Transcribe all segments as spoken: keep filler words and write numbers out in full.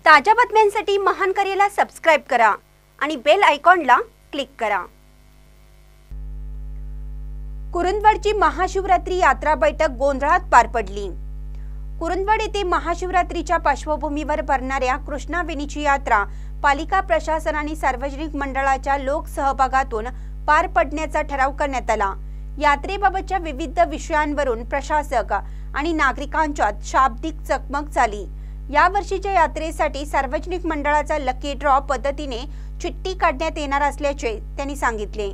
ताज्या बातम्यांसाठी महान करेला सबस्क्राइब करा आणि बेल आयकॉनला क्लिक करा। कुरुंदवाडची महाशिवरात्री यात्रा बैठक गोंधळात पार पडली। कुरुंदवाड येथे महाशिवरात्रीच्या पार्श्वभूमीवर भरणाऱ्या कृष्णावेणीची यात्रा पालिका प्रशासन आणि सार्वजनिक मंडळाच्या लोकसहभागातून पार पडण्याचा ठराव करण्यात आला। यात्रेबाबतच्या विविध विषयांवरून प्रशासक आणि नागरिकांच्यात शाब्दिक चकमक झाली। या वर्षीच्या यात्रेसाठी सार्वजनिक मंडळाचा लकी ड्रॉ पद्धतीने चिठ्ठी काढण्यात येणार असल्याचे त्यांनी सांगितले।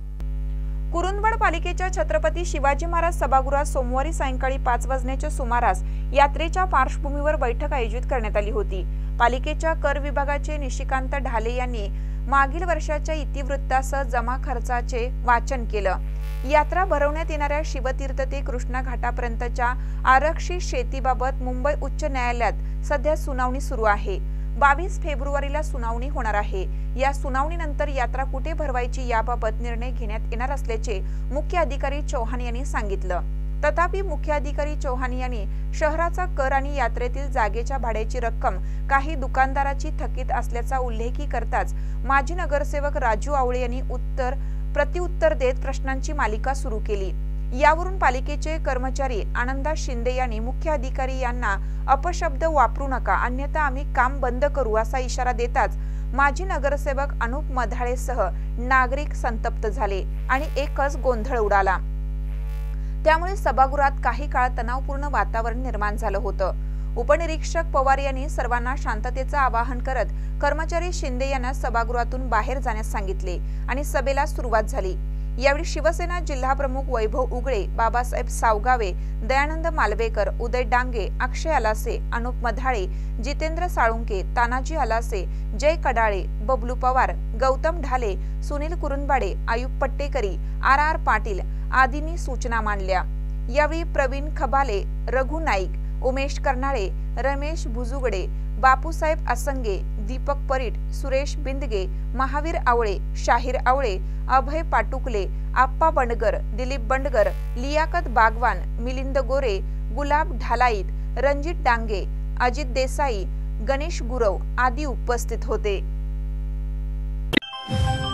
कुरुंदवाड पालिकेच्या छत्रपती शिवाजी महाराज सभागृहात सोमवारी सायंकाळी पाच वाजण्याच्या सुमारास यात्रेच्या पार्श्वभूमीवर बैठक आयोजित करण्यात आली होती। पालिकेच्या कर विभागाचे निशिकांत ढाले यांनी मागील वर्षाच्या इतिवृत्तासह जमा खर्चाचे वाचन केलं। यात्रा भरवण्यात येणाऱ्या शिवतीर्थ ते कृष्णा घाटापर्यंतच्या आरक्षित शेतीबाबत मुंबई उच्च न्यायालयात सध्या सुनावणी सुरू आहे। बावीस फेब्रुवारीला सुनावणी होणार आहे। या सुनावणीनंतर यात्रा कुठे भरवायची याबाबत निर्णय घेण्यात येणार असल्याचे मुख्य अधिकारी चौहान यांनी सांगितलं। तथापि मुख्य अधिकारी चौहान यांनी शहराचा कर आणि यात्रेतील जागेच्या भाड्याची रक्कम काही दुकानदाराची थकीत असल्याचा उल्लेखही करताच माजी नगरसेवक राजू आवळे यांनी उत्तर प्रत्युत्तर देत प्रश्नांची मालिका सुरू केली। यावरून पालिकेचे कर्मचारी आनंदा शिंदे यांनी मुख्य अधिकारी यांना अपशब्द वापरू नका अन्यथा आम्ही काम बंद करू असा इशारा देताच माजी नगरसेवक अनुप मधाळेसह नागरिक संतप्त झाले आणि एकच गोंधळ उडाला। त्यामुळे सभागृहात काही काळ तणावपूर्ण वातावरण निर्माण झालं होतं। उपनिरीक्षक पवार यांनी सर्वांना शांततेचं आवाहन करत कर्मचारी शिंदे यांना सभागृहातून बाहेर जाण्यास सांगितले आणि सभेला सुरुवात झाली। यावेळी शिवसेना जिल्हा प्रमुख वैभव उगळे, बाबासाहेब सावगावे, दयानंद मालवेकर, उदय डांगे, अक्षय आलासे, अनुप मधाळे, जितेंद्र साळुंके, तानाजी आलासे, जय कडाळे, बबलू पवार, गौतम ढाले, सुनील कुरुंदवाडे, आयुब पट्टेकरी, आर आर पाटील आदींनी सूचना मांडल्या। यावेळी प्रवीण खबाले, रघु नाईक, उमेश कर्नाळे, रमेश भुजुगडे, बापूसाहेब असंगे, दीपक परीट, सुरेश बिंदगे, महावीर आवळे, शाहीर आवळे, अभय पाटुकले, आप्पा बंडगर, दिलीप बंडगर, लियाकत बागवान, मिलिंद गोरे, गुलाब ढालाईत, रणजित डांगे, अजित देसाई, गणेश गुरव आदी उपस्थित होते।